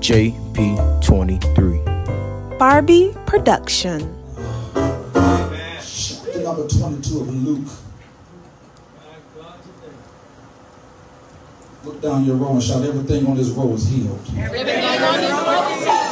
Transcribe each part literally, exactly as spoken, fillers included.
J P twenty-three. Barbie Production. Chapter number twenty-two of Luke. Look down your row and shout, everything on this row is healed. Everything on this row is healed.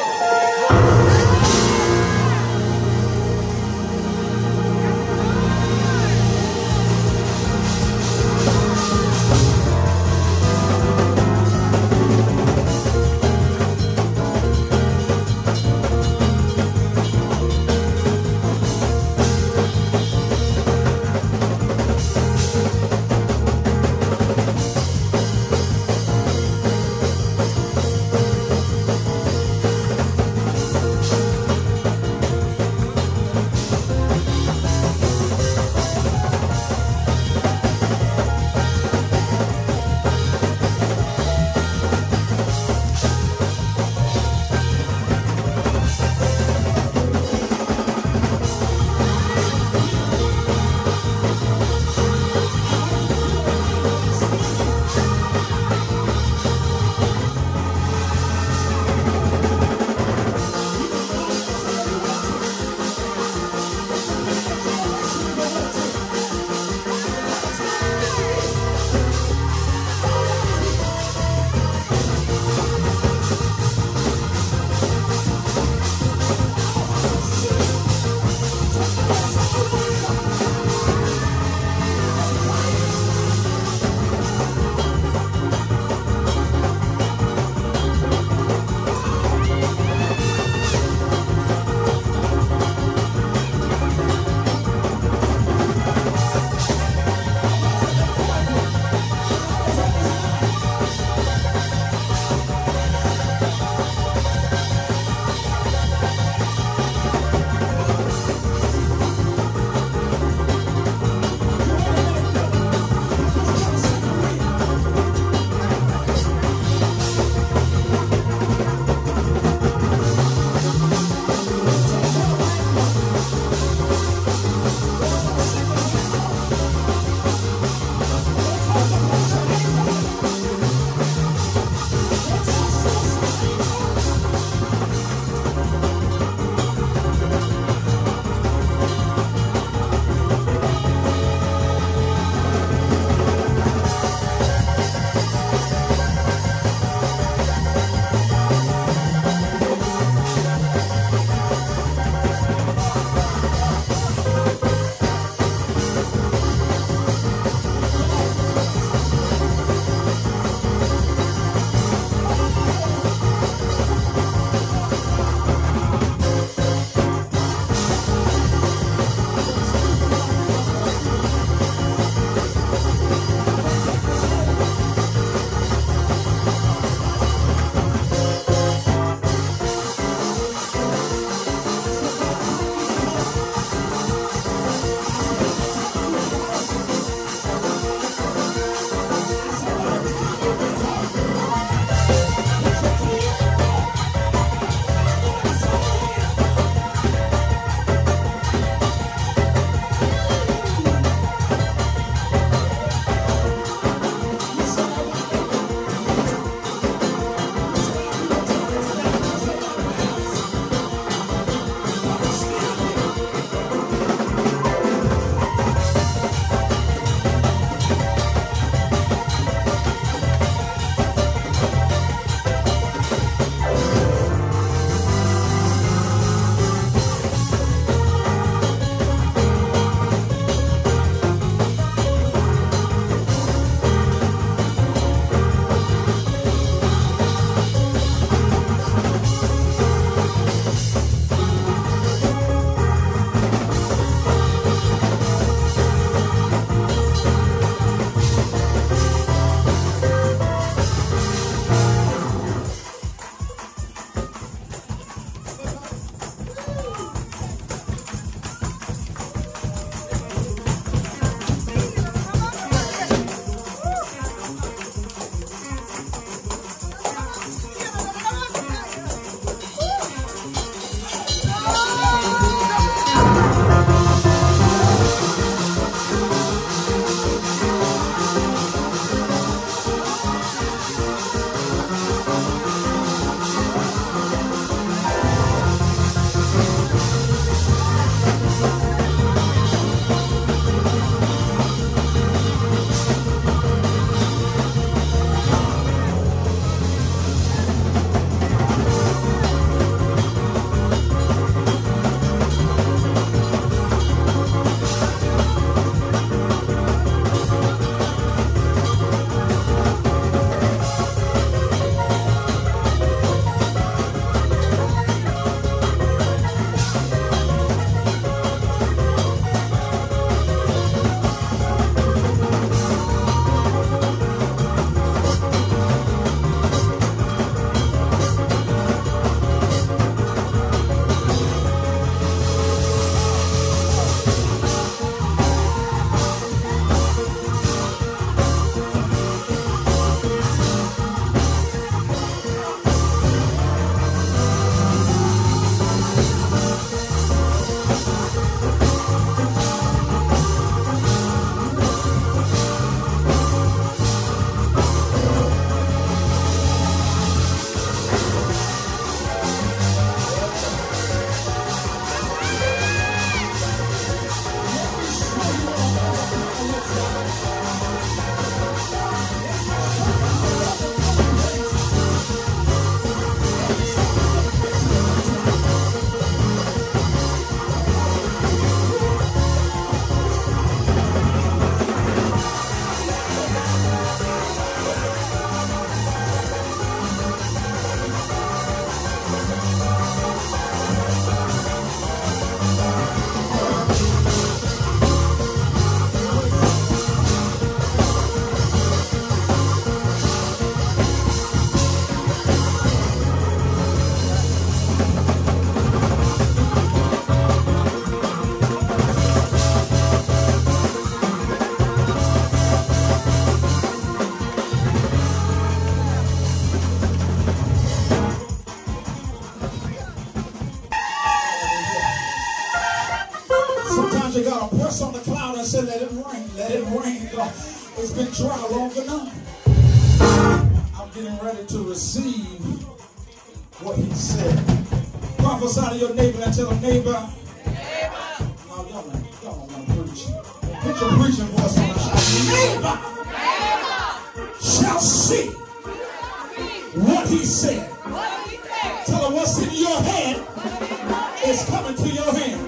Sometimes you got to press on the cloud and say, let it rain, let it rain. God, it's been dry long enough. I'm getting ready to receive what he said. Prophesy to your neighbor and tell him, neighbor. Neighbor. No, y'all don't, y'all don't want to preach. Put your preaching voice on the shout. Neighbor, neighbor shall see what he said. What he said. Tell him what's in your hand is coming to your hand.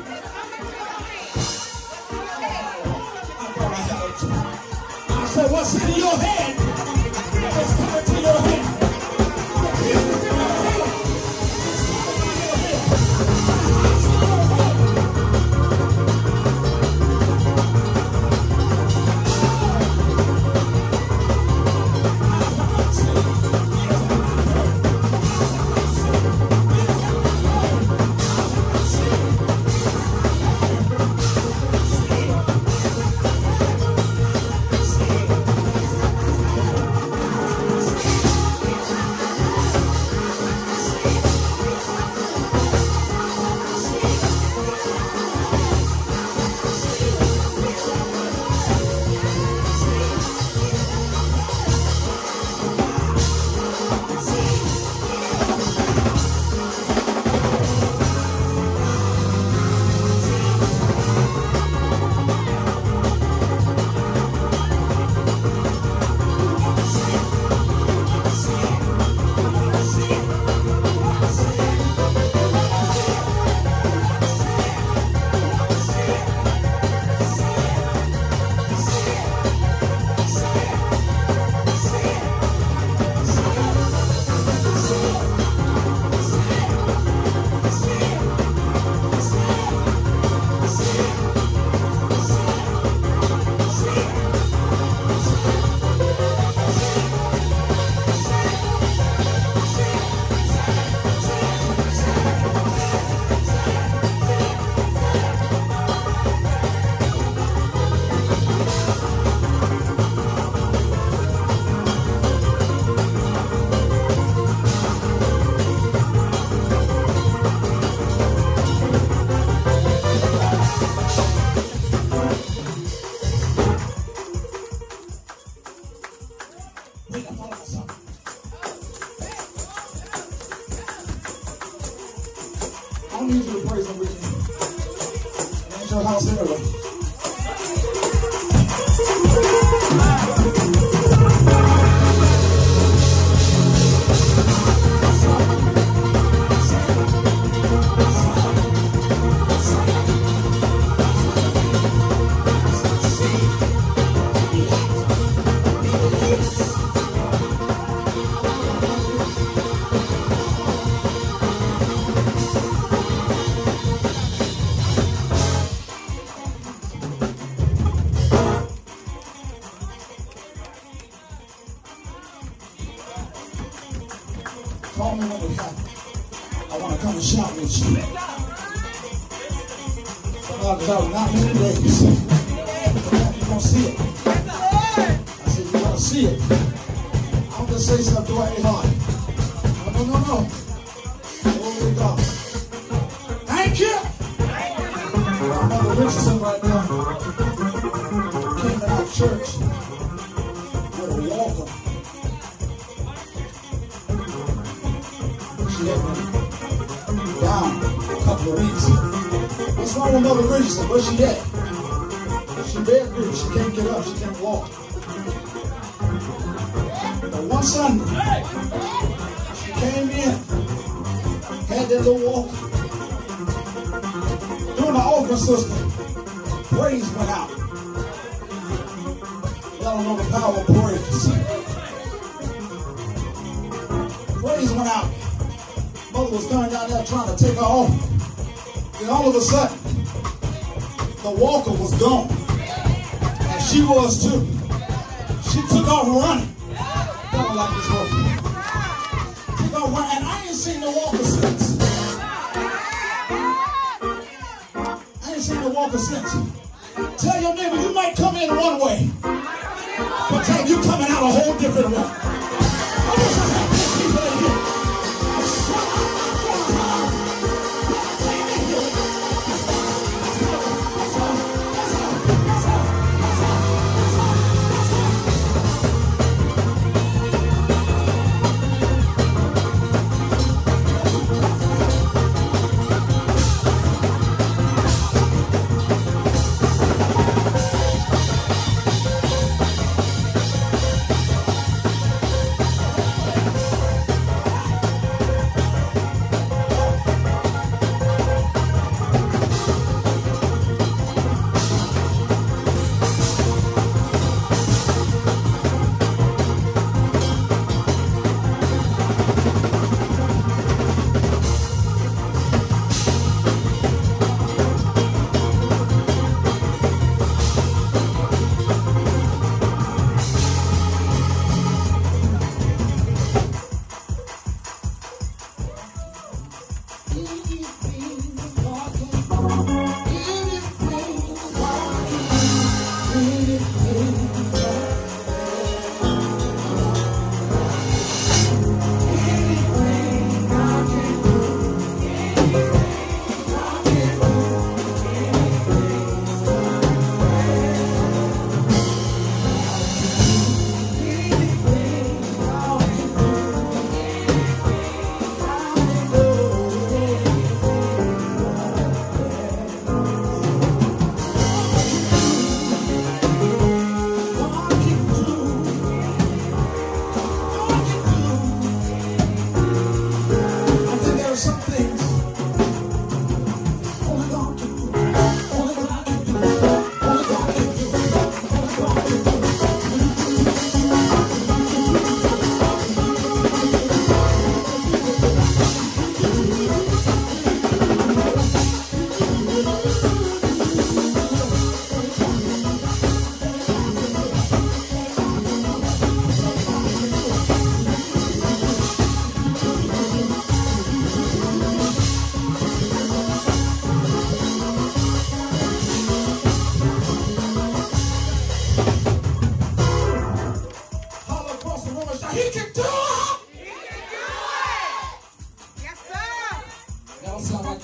I thought I had it. I said, what's in your hand is coming to your hand. I don't need you to praise him with me. It ain't your house anyway. Call me when it happens. I want to come and shout with you. Somebody's out not many days. You're going to see it. I said, you're going to see it. I'm going to say something to ain't hard. No, no, no, no. Glory to God. Thank you. I'm Mother Richardson right now. Came to our church with a walker. She had been down a couple of weeks. What's wrong with Mother Richardson? Where's she at? She bedridden. She can't get up. She can't walk. But one Sunday, she came in, had that little walk. Doing the offering system, praise went out. Y'all don't know the power of praise. Praise went out. Mother was coming down there trying to take her off. Then all of a sudden, the walker was gone. And she was too. She took off running. I don't like this walker. Took off running. And I ain't seen the walker since. I ain't seen the walker since. Tell your neighbor, you might come in one way, but tell you coming out a whole different way. I wish I had ten people in here.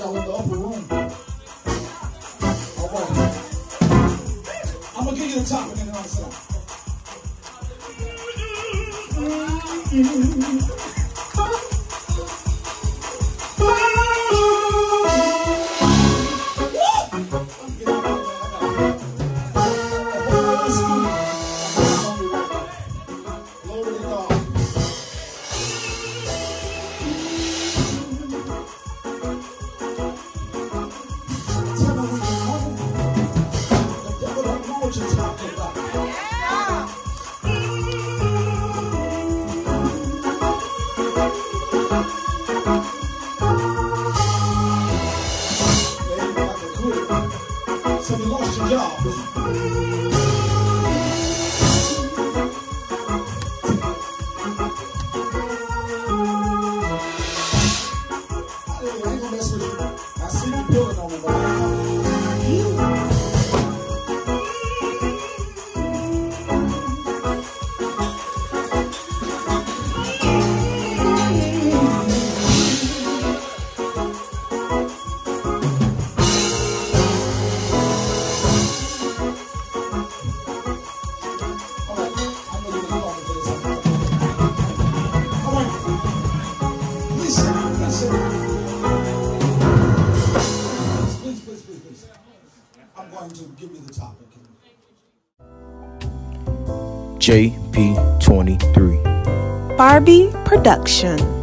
Y'all in the upper room. All right. I'm gonna give you the topic and then I'll sit down. So you lost your job. I ain't gonna mess with you. I see you pulling on me, but I'm going to give you the topic. J P twenty-three. Barbie Production.